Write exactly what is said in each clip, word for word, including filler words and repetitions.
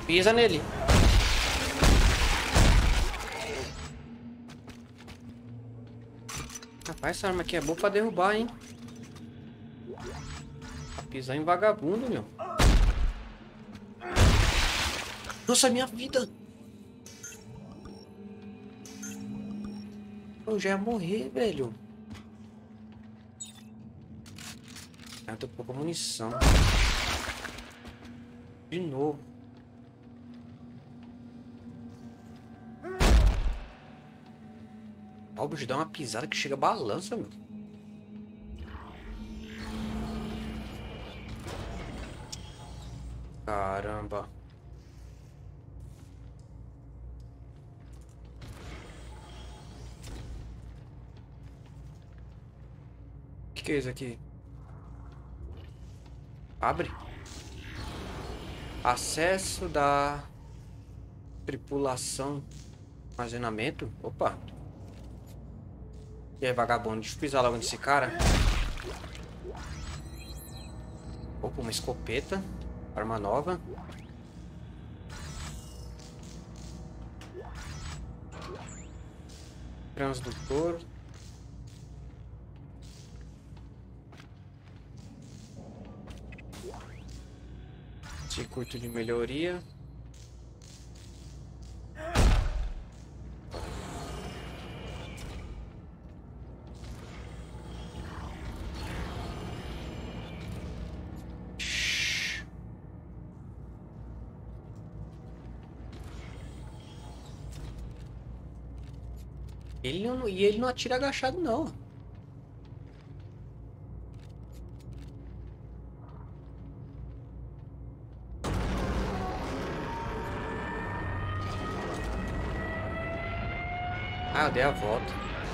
Pisa nele. Rapaz, essa arma aqui é boa pra derrubar, hein? Pra pisar em vagabundo, meu. Nossa, minha vida! Eu já ia morrer, velho. Ah, eu tô com pouca munição. De novo. Ó, o bicho dá uma pisada que chega balança, meu. Caramba. O que, que é isso aqui? Abre. Acesso da tripulação. Armazenamento. Opa. E aí, vagabundo? Deixa eu pisar logo nesse cara. Opa, uma escopeta. Arma nova. Transdutor. Circuito de melhoria. Ele não, e ele não atira agachado, não. Ah, eu dei a volta.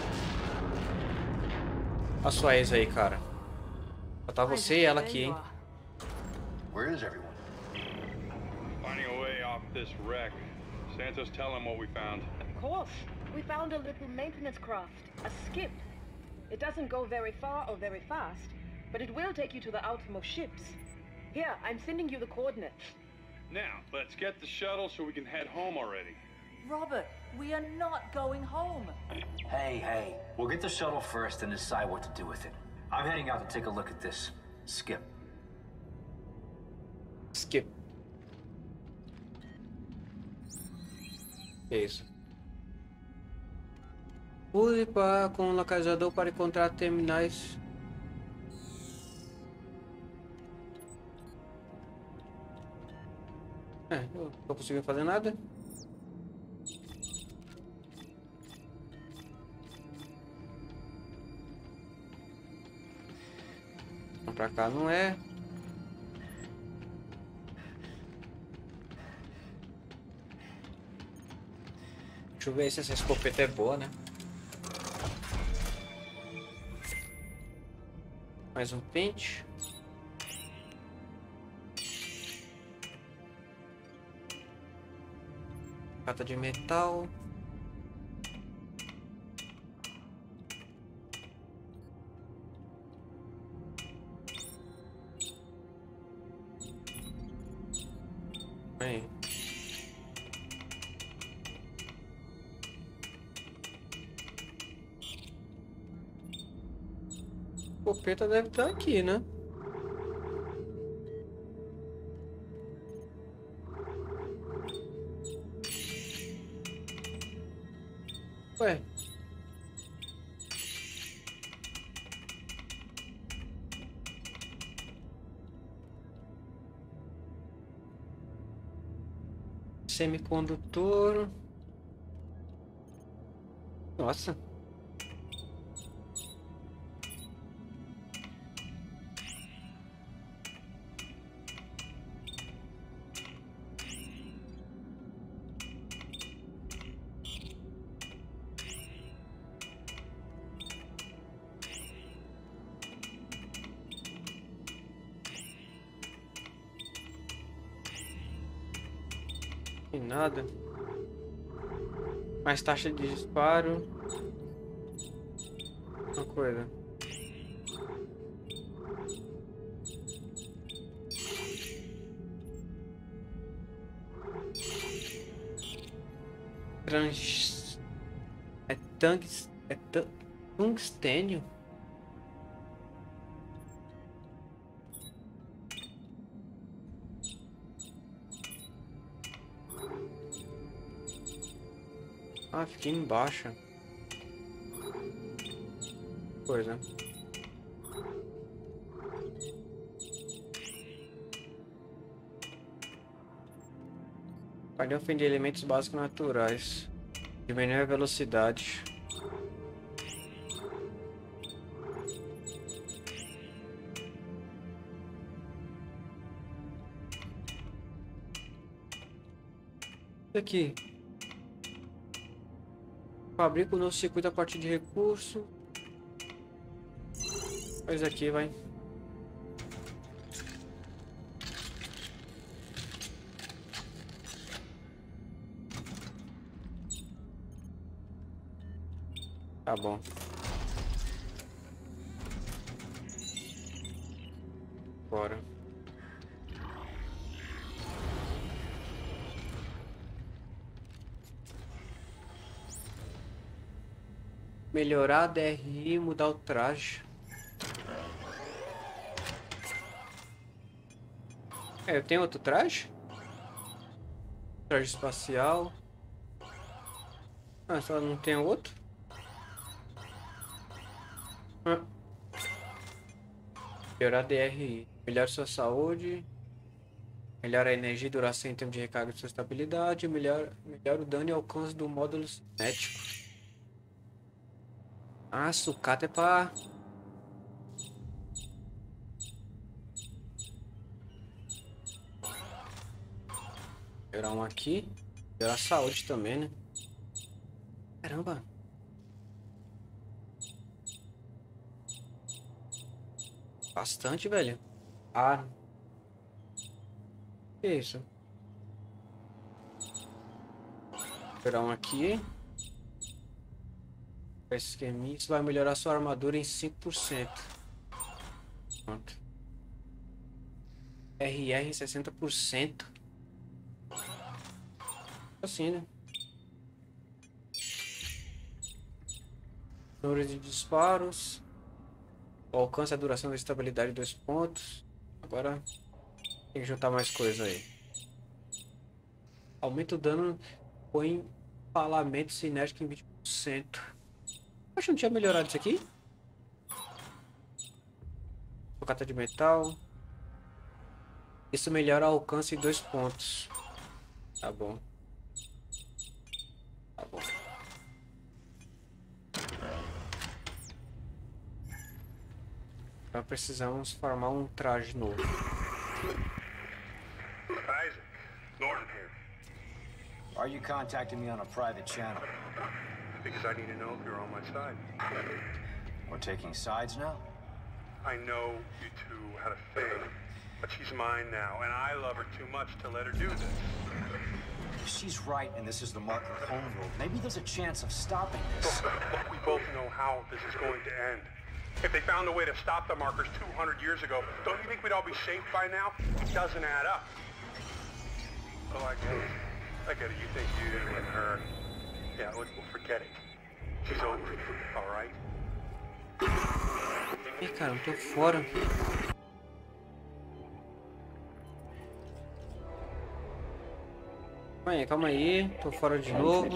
Olha só ex aí, cara. Só tá você e ela aqui, hein? Where is everyone? Finding a way off this wreck. Santos, tell him what we found. Of course. We found a little maintenance craft, a skip. It doesn't go very far or very fast, but it will take you to the outermost ships. Here, I'm sending you the coordinates. Now, let's get the shuttle so we can head home already. Robert, we are not going home. Hey, hey. We'll get the shuttle first and decide what to do with it. I'm heading out to take a look at this skip. Skip. Que isso? Use para com o localizador para encontrar terminais. É, eu não tô conseguindo fazer nada. Pra cá não é. Deixa eu ver se essa escopeta é boa, né? Mais um pente. Cata de metal. Aí. A escopeta deve estar aqui, né? Ué. Semicondutor. Nossa. Tem nada. Mais taxa de disparo. Uma coisa. Trans... É tanques... É tu- tungstênio? Ah, fiquei embaixo. Coisa. Painel fim de elementos básicos naturais. Diminuir a velocidade. Isso aqui. Fabrica o novo circuito a partir de recurso. Faz aqui, vai. Tá bom. Bora. Melhorar a D R I e mudar o traje. É, eu tenho outro traje? Traje espacial. Ah, só não tem outro? Ah. Melhorar a D R I. Melhora sua saúde. Melhora a energia e duração em tempo de recarga de sua estabilidade. Melhora, melhora o dano e alcance do módulo cinético. Ah, sucata é pra... Melhorar um aqui. Melhorar a saúde também, né? Caramba. Bastante, velho. Ah. Que isso? Melhorar um aqui. Esqueminha. Isso vai melhorar sua armadura em cinco por cento. Pronto. R R em sessenta por cento. Assim, né? Número de disparos. Alcança a duração da estabilidade dois pontos. Agora tem que juntar mais coisa aí. Aumenta o dano. Põe empalamento cinético em vinte por cento. Acho que não tinha melhorado isso aqui. Sucata de metal. Isso melhora o alcance em dois pontos. Tá bom. Tá bom. Então precisamos formar um traje novo. Isaac, Norton here. Why are you contacting me on a private channel? Because I need to know if you're on my side. We're taking sides now? I know you two had a thing, but she's mine now, and I love her too much to let her do this. If she's right and this is the marker homeworld, maybe there's a chance of stopping this. Look, we both know how this is going to end. If they found a way to stop the markers two hundred years ago, don't you think we'd all be safe by now? It doesn't add up. Oh, I get it. I get it. You think you and her... Yeah, we'll, we'll forget it. She's over it, all right? Ih, cara, eu tô fora. Calma aí, calma aí. Tô fora de novo.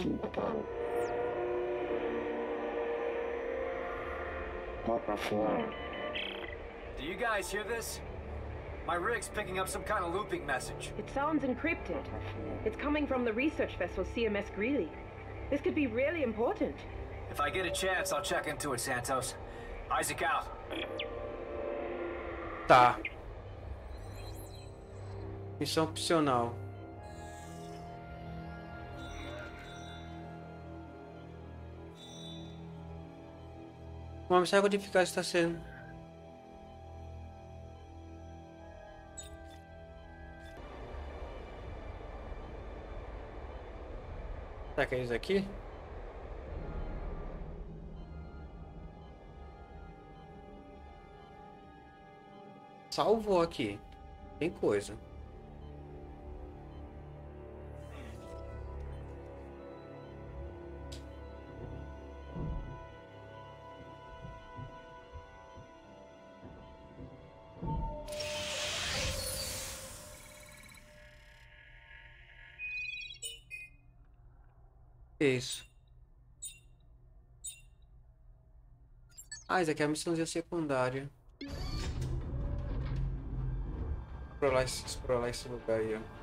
Do you guys hear this? My rig's picking up some kind of looping message. It sounds encrypted. It's coming from the research vessel C M S Greeley. This could be really important. If I get a chance, I'll check into it, Santos. Isaac out. Tá. Missão opcional. Uma mensagem codificada está sendo. Será que é isso aqui? Salvou aqui. Tem coisa. Que isso? Ah, isso aqui é a missãozinha secundária. Explorar esse, explorar esse lugar aí, ó.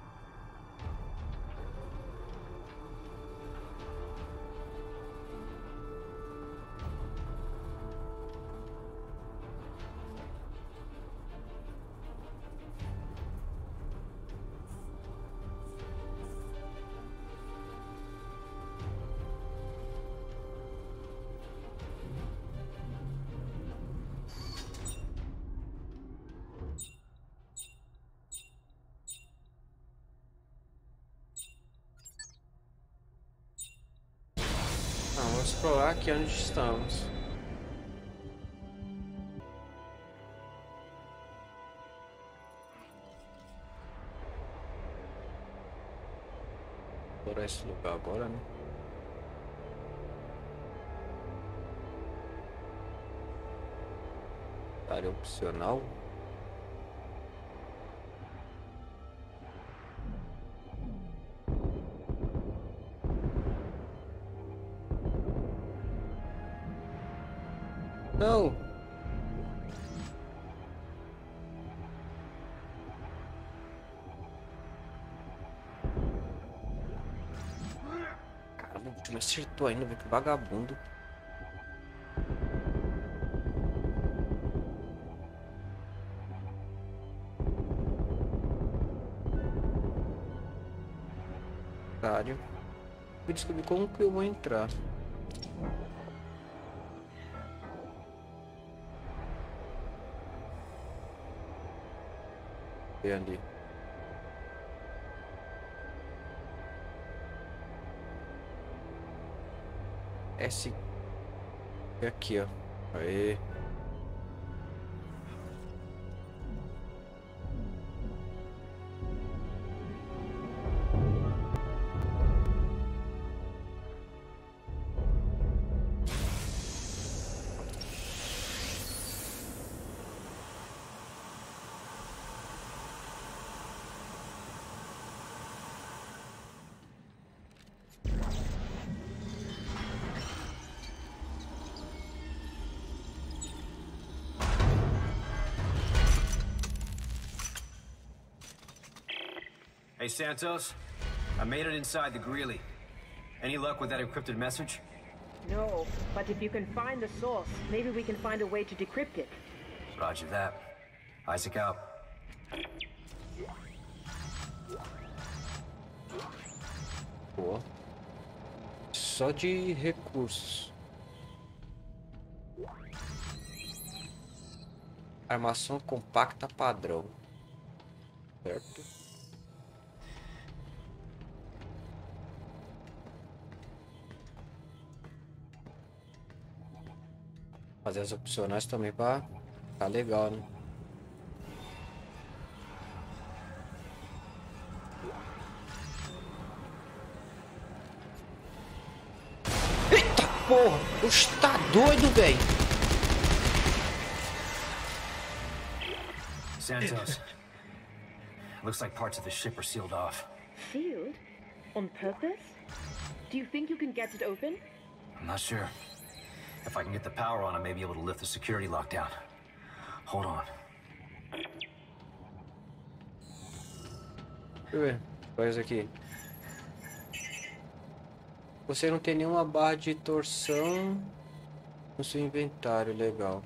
Vamos explorar aqui onde estamos. Explorar esse lugar agora, né? Área opcional. Não! Caramba, o time acertou ainda, velho, que vagabundo. Otário. Eu descobri como que eu vou entrar. E ali. S. E aqui, ó. Aê. Hey, Santos. I made it inside the Greeley. Any luck with that encrypted message? No, but if you can find the source, maybe we can find a way to decrypt it. Roger that. Isaac out. Boa. Só de recursos. Armação compacta padrão. Certo. Fazer as opcionais também pra tá legal, né? Eita porra! Oxe, tá doido, velho! Santos. Looks like parts of the ship are sealed off. Sealed? On purpose? Do you think you can get it open? I'm not sure. If I can get the power on, I may be able to lift the security lockdown. Hold on. Deixa eu ver. Faz aqui. Você não tem nenhuma barra de torção no seu inventário, legal.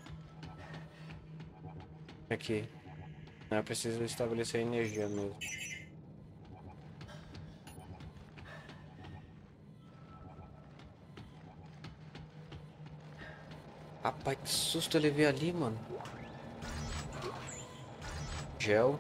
Aqui. Não é preciso estabelecer energia mesmo. Rapaz, que susto eu levei ali, mano. Gel.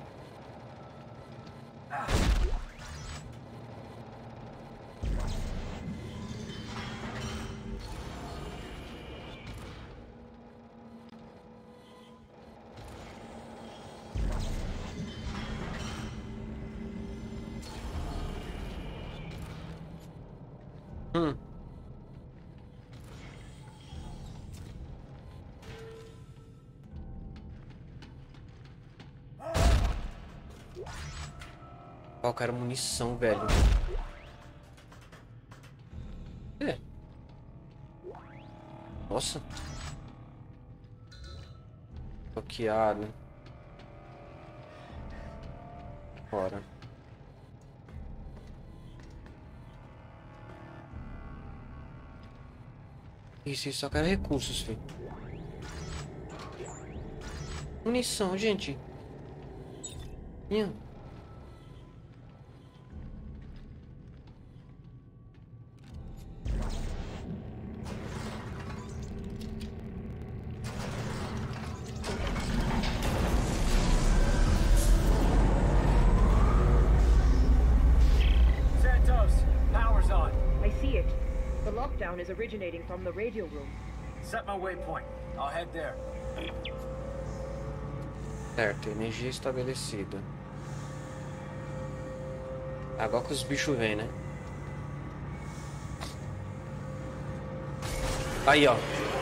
Hum. Ó, eu quero munição, velho. É. Nossa. Bloqueado. Bora. Isso, isso só quero recursos, filho. Munição, gente. Minha. Santos, power's on. I see it. The lockdown is originating from the radio room. Set my waypoint. I'll head there. Certo, energia estabelecida. Agora que os bichos vêm, né? Aí, ó.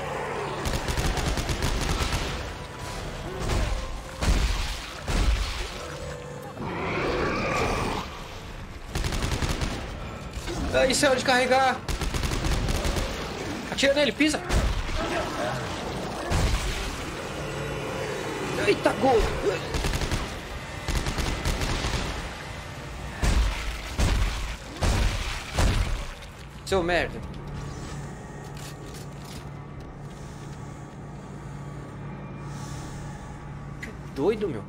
Aí, céu de carregar. Atira nele, pisa. Eita, gol. Seu merda. Doido, meu.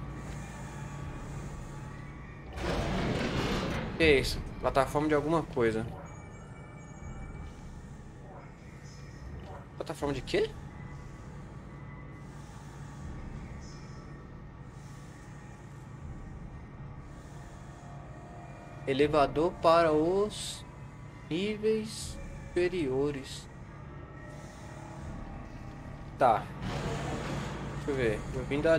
Que é isso? Plataforma de alguma coisa. Plataforma de quê? Elevador para os níveis superiores. Tá. Deixa eu ver. Eu vim dali.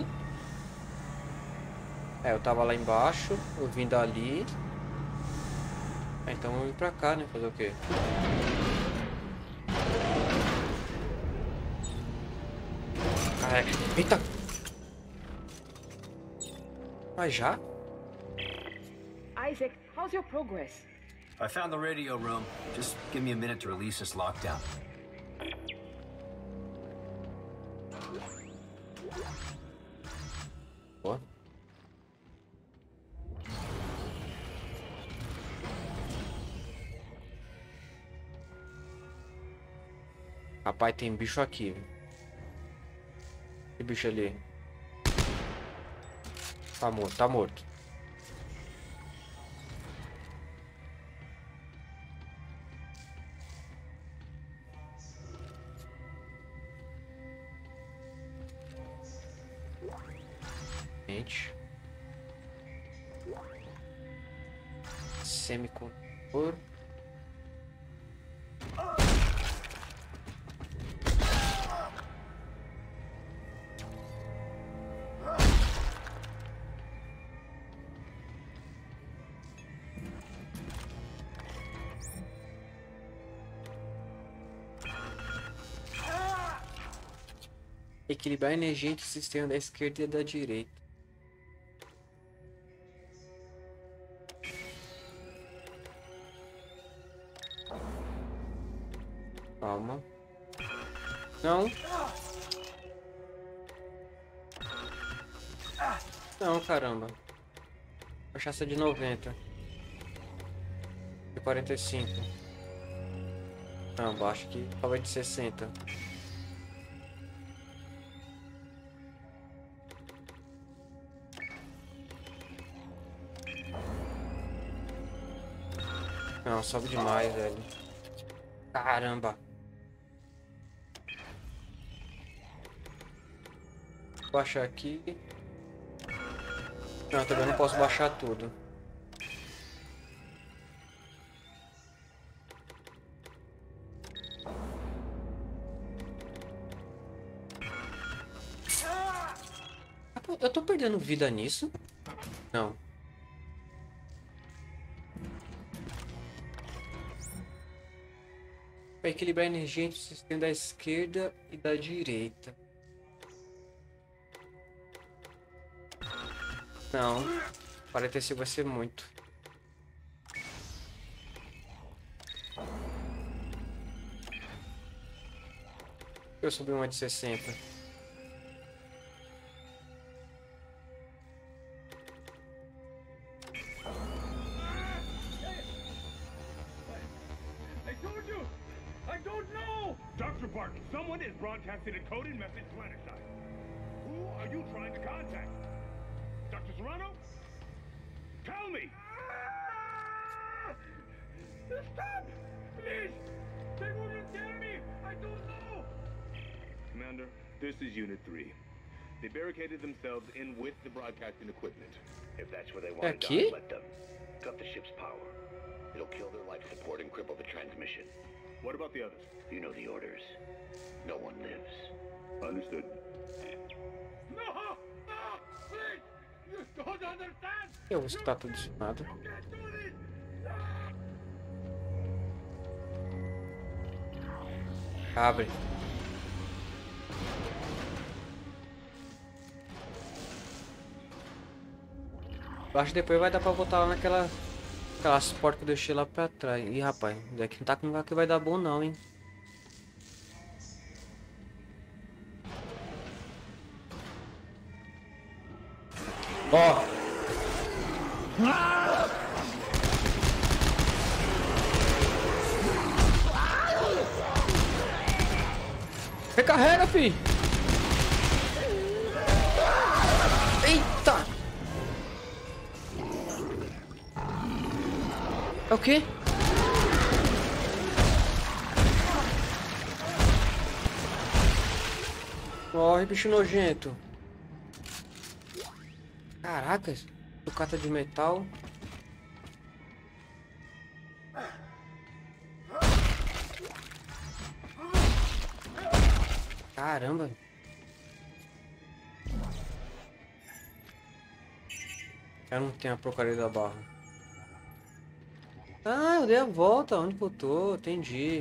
É, eu tava lá embaixo. Eu vim dali. É, então eu vim pra cá, né? Fazer o quê? Carrega. Eita! Mas já? Isaac, how's your progress? I found the radio room. Just give me a minute to release this lockdown. Boa. Rapaz, tem bicho aqui. Que bicho ali? Tá morto, tá morto. Gente. Semicondutor. Equilibrar a energia entre o sistema da esquerda e da direita. Calma. Não. Não, caramba. Cachaça de noventa. De quarenta e cinco. Não, baixo aqui. Talvez de sessenta. Não, sobe demais, velho. Caramba. Vou baixar aqui. Não, também não posso baixar tudo. Eu tô perdendo vida nisso? Não. Para equilibrar a energia entre o sistema da esquerda e da direita. Não, quarenta e cinco vai ser muito. Eu subi uma de sessenta. I told you! I don't know! Doctor Barton, someone is broadcasting a coded message planet-side. Who are you trying to contact? Doctor Serrano? Tell me! Stop! Please! They wouldn't tell me! I don't know! Commander, this is Unit three. They barricaded themselves in with the broadcasting equipment. If that's where they want to Aqui? die, let them. Cut the ship's power. It'll kill their life support and cripple the transmission. What about the others? You know the orders. No one lives. Understood. No! No! Please! You don't understand! Eu vou escutar tudo isso nada. You can't do this! Abre. Eu acho que depois vai dar pra voltar lá naquela... Aquelas portas que eu deixei lá pra trás. Ih, rapaz, daqui não tá com lugar que vai dar bom não, hein. Ó. Recarrega, fi. Eita. É o quê? Morre, bicho nojento. Caracas, sucata de metal. Caramba. Eu não tenho a porcaria da barra. Ah, eu dei a volta onde que eu tô, entendi.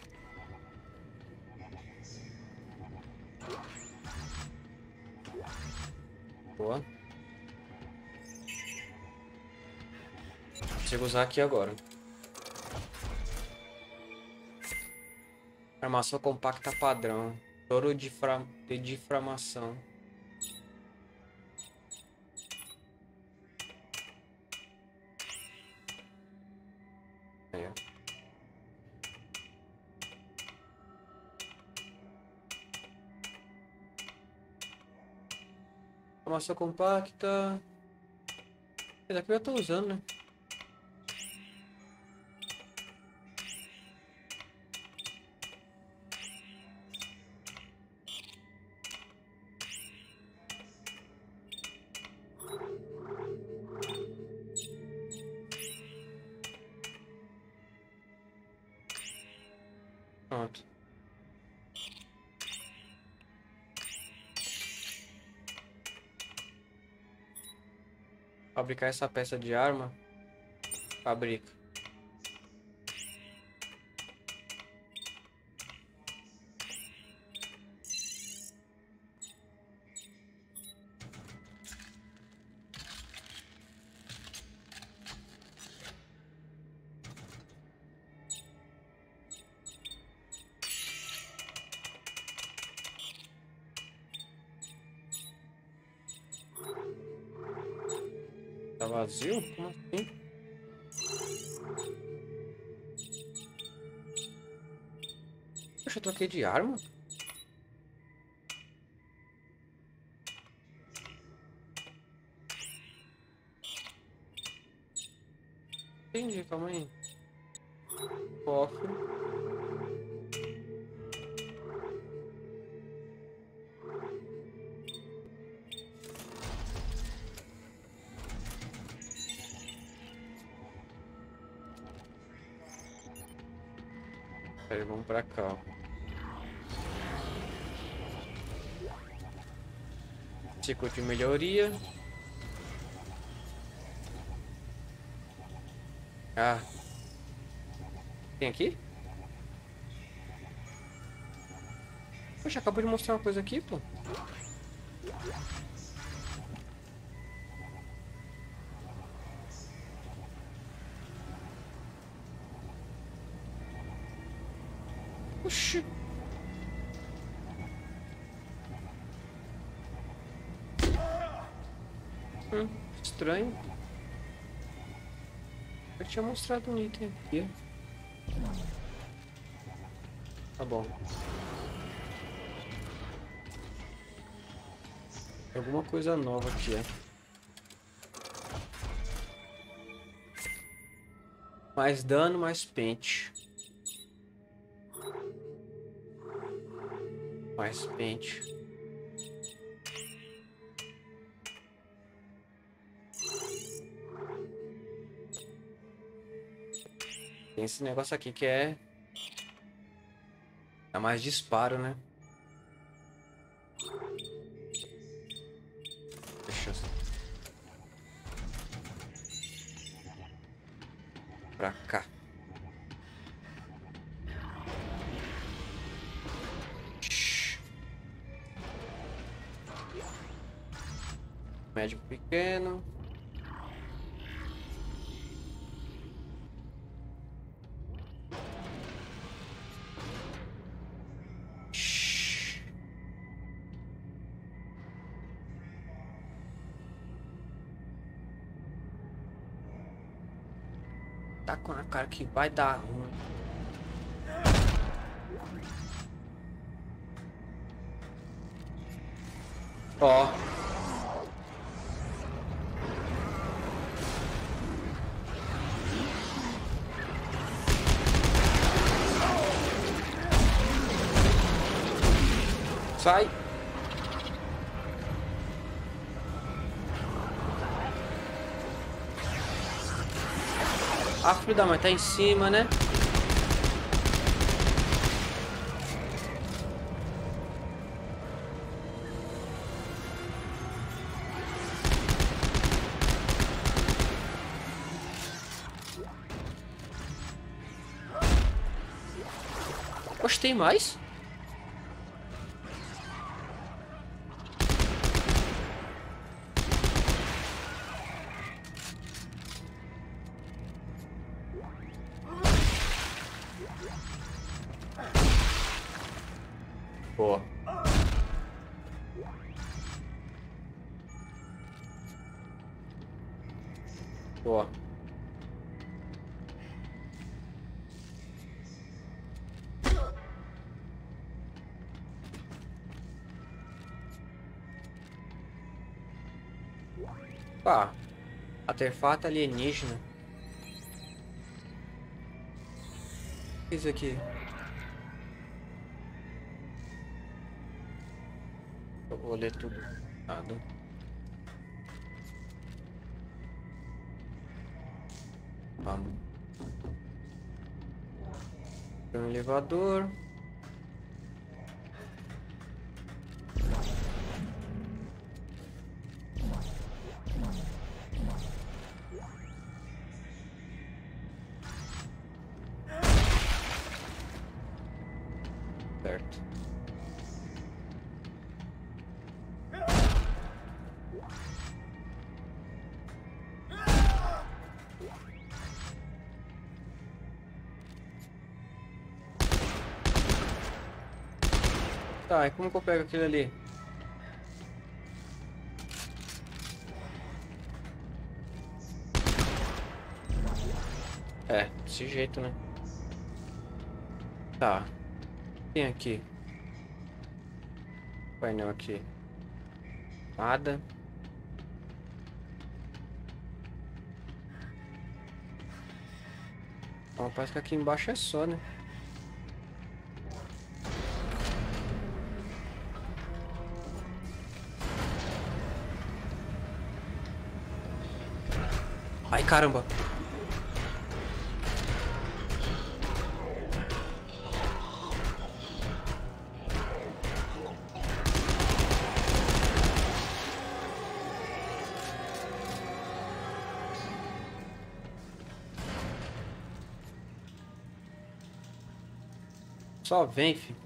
Boa. Consigo usar aqui agora. Armação compacta padrão. Toro de, fra... de diframação. Aí, ó. Armação compacta. Esse daqui eu já tô usando, né? Pronto. Fabricar essa peça de arma. Fabrica. Tá vazio? Como assim? Poxa, eu troquei de arma? Entendi, calma aí. Cofre. Pera aí, vamos pra cá, ó. Ciclo de melhoria. Ah. Tem aqui? Poxa, acabou de mostrar uma coisa aqui, pô. Oxi. Hum, estranho. Eu tinha mostrado um item aqui. Tá bom. Alguma coisa nova aqui, é. Mais dano, mais pente. Mais pente. Tem esse negócio aqui que é... É mais disparo, né? Deixa eu... Pra cá. Médico pequeno. Tá com a cara que vai dar ruim. Ó. Sai. A filha da mãe tá em cima, né? Poxa, tem mais? Boa. Boa. Pá. Artefato alienígena. O que é isso aqui? Eu vou ler tudo. Nada. Vamos. Tem um elevador. Certo. Tá, e como que eu pego aquele ali? É, desse jeito, né? Tá. Tem aqui. Painel aqui. Nada. Bom, parece que aqui embaixo é só, né? Ai, caramba. Só vem, filho.